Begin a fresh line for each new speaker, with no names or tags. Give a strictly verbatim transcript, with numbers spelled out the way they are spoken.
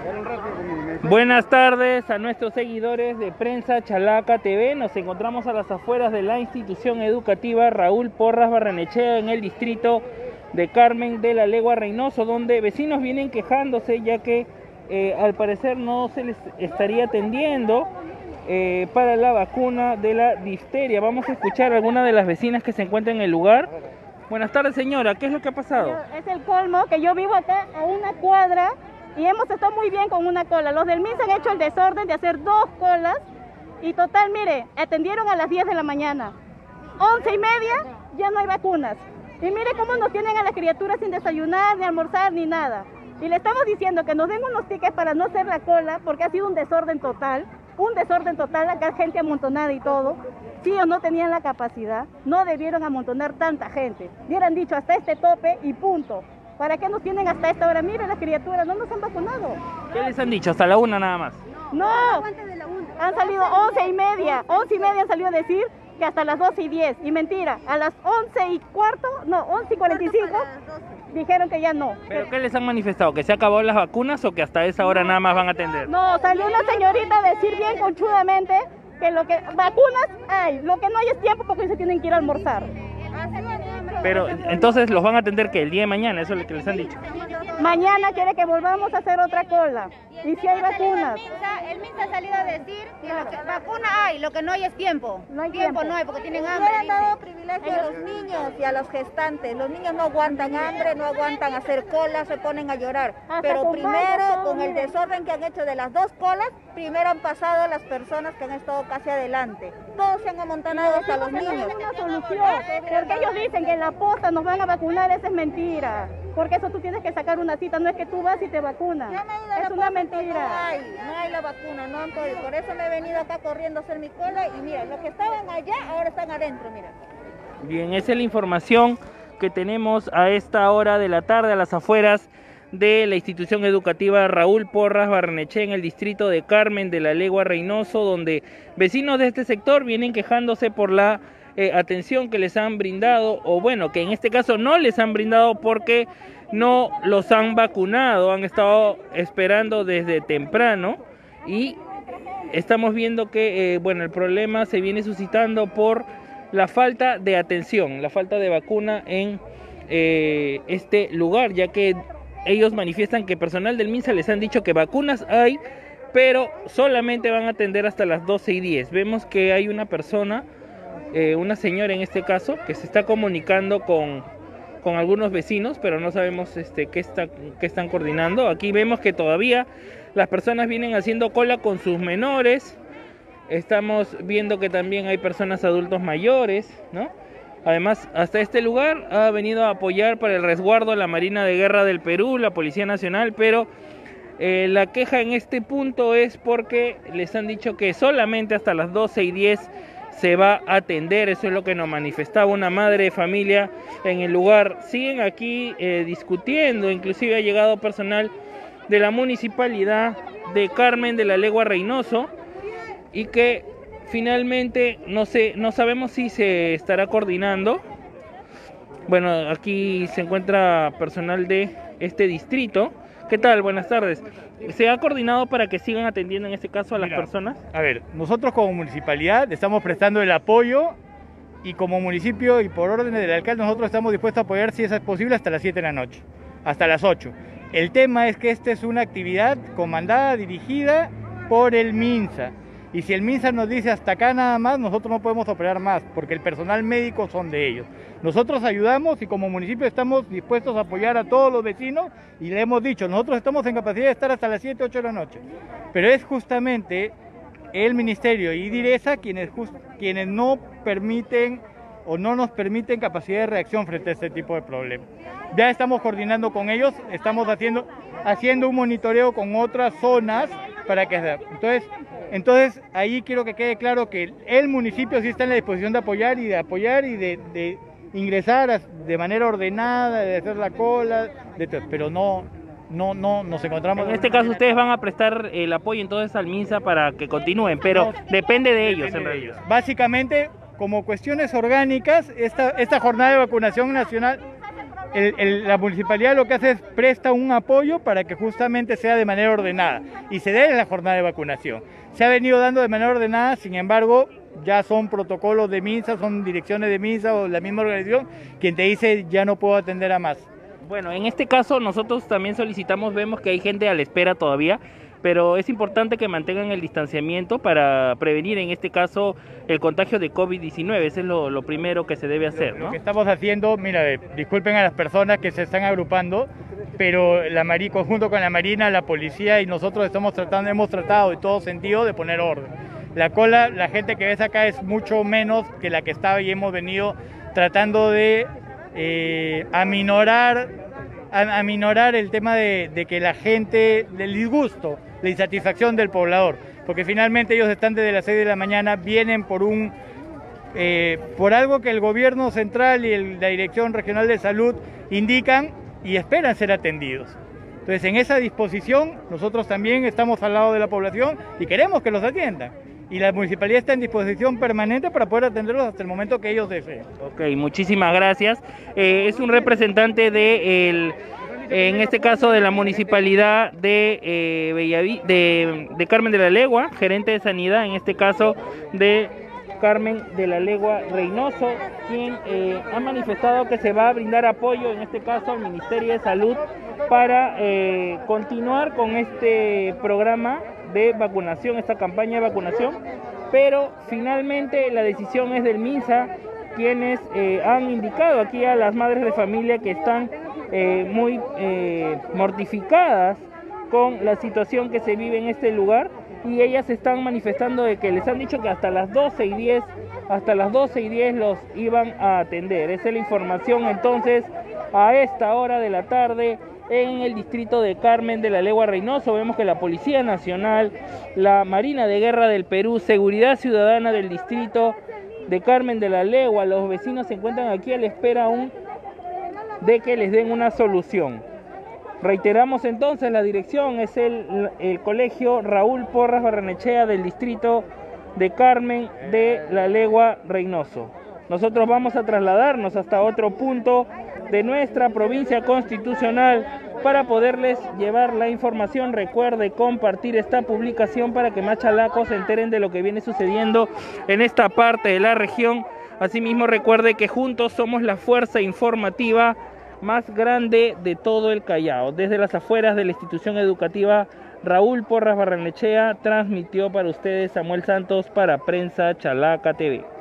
Buenas tardes a nuestros seguidores de Prensa Chalaca T V. Nos encontramos a las afueras de la institución educativa Raúl Porras Barrenechea en el distrito de Carmen de la Legua Reynoso, donde vecinos vienen quejándose ya que eh, al parecer no se les estaría atendiendo eh, para la vacuna de la difteria. Vamos a escuchar a alguna de las vecinas que se encuentran en el lugar. Buenas tardes, señora, ¿qué es lo que ha pasado?
Es el colmo que yo vivo acá a una cuadra y hemos estado muy bien con una cola. Los del M I N S han hecho el desorden de hacer dos colas y total, mire, atendieron a las diez de la mañana. once y media ya no hay vacunas. Y mire cómo nos tienen a las criaturas sin desayunar, ni almorzar, ni nada. Y le estamos diciendo que nos den unos tickets para no hacer la cola porque ha sido un desorden total. Un desorden total, acá gente amontonada y todo. Sí o no tenían la capacidad, no debieron amontonar tanta gente. Hubieran dicho hasta este tope y punto. ¿Para qué nos tienen hasta esta hora? Miren las criaturas, no nos han vacunado.
¿Qué les han dicho? Hasta la una nada más.
No, han salido once y media, once y media han salido a decir que hasta las doce y diez. Y mentira, a las once y cuarto, no, once y cuarenta y cinco, dijeron que ya no.
¿Pero qué les han manifestado? ¿Que se acabaron las vacunas o que hasta esa hora nada más van a atender?
No, salió una señorita a decir bien conchudamente que lo que vacunas hay, lo que no hay es tiempo porque se tienen que ir a almorzar.
Pero entonces los van a atender que el día de mañana, eso es lo que les han dicho.
Mañana quiere que volvamos a hacer otra cola. Y si hay vacunas.
El M I N S ha salido a decir que, lo que vacuna hay, lo que no hay es tiempo.
No hay
tiempo,
tiempo.
no hay porque tienen hambre.
Le han dado privilegio a los niños y a los gestantes. Los niños no aguantan hambre, no aguantan hacer cola, se ponen a llorar.
Hasta
Pero
con
primero,
baño,
con el
miren.
desorden que han hecho de las dos colas, primero han pasado las personas que han estado casi adelante. Todos se han amontonado hasta los niños.
Una solución, porque ellos dicen que en la posta nos van a vacunar, eso es mentira. Porque eso tú tienes que sacar una cita, no es que tú vas y te vacunas.
Ya me he ido a la
Es una
posta,
mentira.
No hay, no hay la vacuna, no han podido. Por eso me he venido acá corriendo a hacer mi cola y mira, los que estaban allá ahora están adentro, mira.
Bien, esa es la información que tenemos a esta hora de la tarde a las afueras de la institución educativa Raúl Porras Barrenechea en el distrito de Carmen de la Legua Reynoso, donde vecinos de este sector vienen quejándose por la eh, atención que les han brindado, o bueno, que en este caso no les han brindado porque no los han vacunado, han estado esperando desde temprano y estamos viendo que eh, bueno, el problema se viene suscitando por la falta de atención, la falta de vacuna en eh, este lugar, ya que ellos manifiestan que personal del M I N S A les han dicho que vacunas hay, pero solamente van a atender hasta las doce y diez. Vemos que hay una persona, eh, una señora en este caso, que se está comunicando con, con algunos vecinos, pero no sabemos este, qué, está, qué están coordinando. Aquí vemos que todavía las personas vienen haciendo cola con sus menores. Estamos viendo que también hay personas adultos mayores, ¿no? Además, hasta este lugar ha venido a apoyar para el resguardo la Marina de Guerra del Perú, la Policía Nacional, pero eh, la queja en este punto es porque les han dicho que solamente hasta las doce y diez se va a atender. Eso es lo que nos manifestaba una madre de familia en el lugar. Siguen aquí eh, discutiendo, inclusive ha llegado personal de la municipalidad de Carmen de la Legua Reynoso y que finalmente no sé, no sabemos si se estará coordinando. Bueno, aquí se encuentra personal de este distrito. ¿Qué tal? Buenas tardes. ¿Se ha coordinado para que sigan atendiendo en este caso a las
Mira,
personas?
A ver, nosotros como municipalidad estamos prestando el apoyo y como municipio y por orden del alcalde nosotros estamos dispuestos a apoyar si es posible hasta las siete de la noche, hasta las ocho. El tema es que esta es una actividad comandada, dirigida por el M I N S A. Y si el M I N S A nos dice hasta acá nada más, nosotros no podemos operar más, porque el personal médico son de ellos. Nosotros ayudamos y como municipio estamos dispuestos a apoyar a todos los vecinos y le hemos dicho, nosotros estamos en capacidad de estar hasta las siete, ocho de la noche. Pero es justamente el Ministerio y DIRESA quienes, just, quienes no permiten o no nos permiten capacidad de reacción frente a este tipo de problemas. Ya estamos coordinando con ellos, estamos haciendo, haciendo un monitoreo con otras zonas para que... Entonces, entonces ahí quiero que quede claro que el municipio sí está en la disposición de apoyar y de apoyar y de, de ingresar a, de manera ordenada, de hacer la cola, de, pero no, no, no nos encontramos...
En este caso ustedes van a prestar el apoyo entonces al M I N S A para que continúen, pero depende de ellos en realidad.
Básicamente, como cuestiones orgánicas, esta, esta jornada de vacunación nacional... el, el, la municipalidad lo que hace es presta un apoyo para que justamente sea de manera ordenada y se dé la jornada de vacunación. Se ha venido dando de manera ordenada, sin embargo, ya son protocolos de MINSA, son direcciones de MINSA o la misma organización quien te dice ya no puedo atender a más.
Bueno, en este caso nosotros también solicitamos, vemos que hay gente a la espera todavía, pero es importante que mantengan el distanciamiento para prevenir en este caso el contagio de COVID diecinueve, eso es lo, lo primero que se debe hacer, ¿no?
Lo que estamos haciendo, mira, disculpen a las personas que se están agrupando, pero la Marina, conjunto con la Marina, la policía y nosotros estamos tratando, hemos tratado en todo sentido de poner orden. La cola, la gente que ves acá es mucho menos que la que estaba y hemos venido tratando de eh, aminorar, aminorar el tema de, de que la gente, del disgusto, la insatisfacción del poblador, porque finalmente ellos están desde las seis de la mañana, vienen por un eh, por algo que el gobierno central y el, la Dirección Regional de Salud indican y esperan ser atendidos. Entonces, en esa disposición, nosotros también estamos al lado de la población y queremos que los atiendan. Y la municipalidad está en disposición permanente para poder atenderlos hasta el momento que ellos deseen.
Ok, muchísimas gracias. Eh, es un representante de el... en este caso de la municipalidad de, eh, Bellaví, de, de Carmen de la Legua, gerente de sanidad, en este caso de Carmen de la Legua Reynoso, quien eh, ha manifestado que se va a brindar apoyo, en este caso al Ministerio de Salud, para eh, continuar con este programa de vacunación, esta campaña de vacunación, pero finalmente la decisión es del MINSA, quienes eh, han indicado aquí a las madres de familia que están Eh, muy eh, mortificadas con la situación que se vive en este lugar, y ellas están manifestando de que les han dicho que hasta las doce y diez, hasta las doce y diez los iban a atender. Esa es la información entonces a esta hora de la tarde en el distrito de Carmen de la Legua Reynoso. Vemos que la Policía Nacional, la Marina de Guerra del Perú, Seguridad Ciudadana del distrito de Carmen de la Legua, los vecinos se encuentran aquí a la espera aún de que les den una solución. Reiteramos entonces, la dirección es el, el colegio Raúl Porras Barrenechea del distrito de Carmen de la Legua Reynoso. Nosotros vamos a trasladarnos hasta otro punto de nuestra provincia constitucional para poderles llevar la información. Recuerde compartir esta publicación para que más chalacos se enteren de lo que viene sucediendo en esta parte de la región. Asimismo, recuerde que juntos somos la fuerza informativa más grande de todo el Callao. Desde las afueras de la institución educativa Raúl Porras Barrenechea, transmitió para ustedes Samuel Santos para Prensa Chalaca T V.